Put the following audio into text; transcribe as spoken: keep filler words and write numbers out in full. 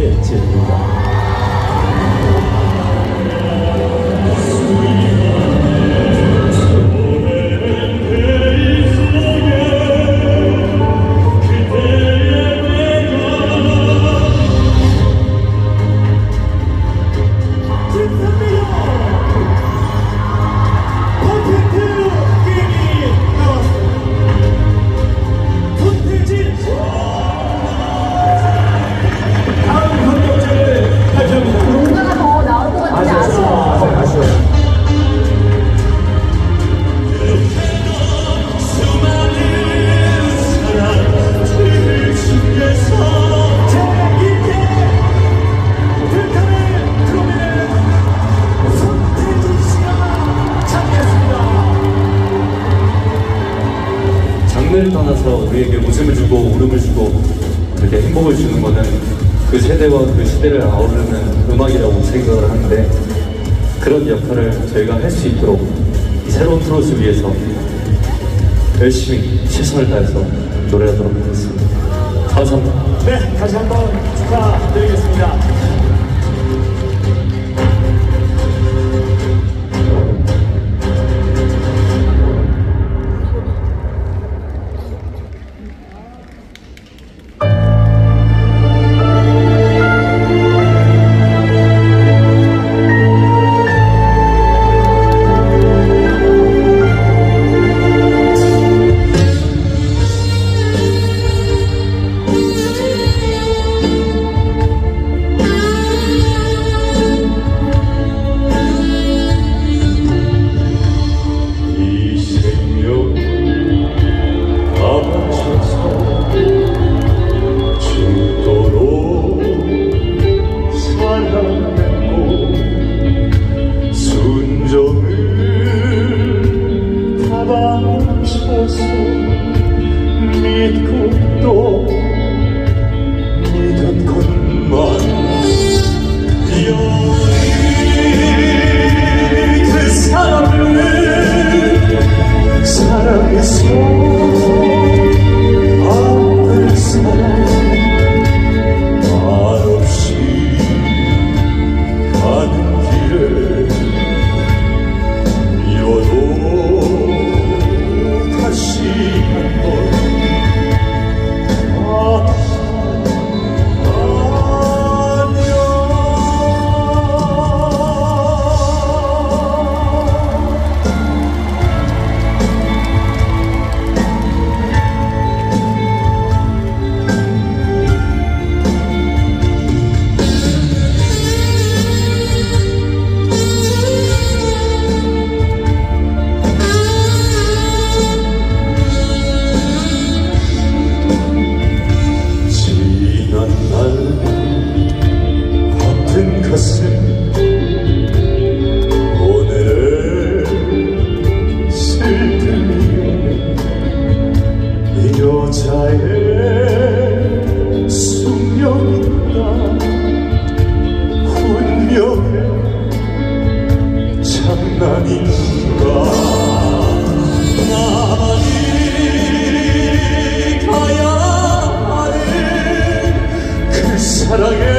네, 제입니다. 장르를 떠나서 우리에게 웃음을 주고 울음을 주고 그렇게 행복을 주는 것은 그 세대와 그 시대를 아우르는 음악이라고 생각을 하는데, 그런 역할을 저희가 할 수 있도록 이 새로운 트롯을 위해서 열심히 최선을 다해서 노래하도록 하겠습니다. 감사합니다. 네, 다시 한번 축하드리겠습니다. 믿고 또 믿은 것만 여기 그 사람을 사랑해서 아픈 사람 말없이 가는 길에 미워도 다시 한번 여자의 숙명이다 운명의 장난인가 나만이 가야 하는 그 사랑의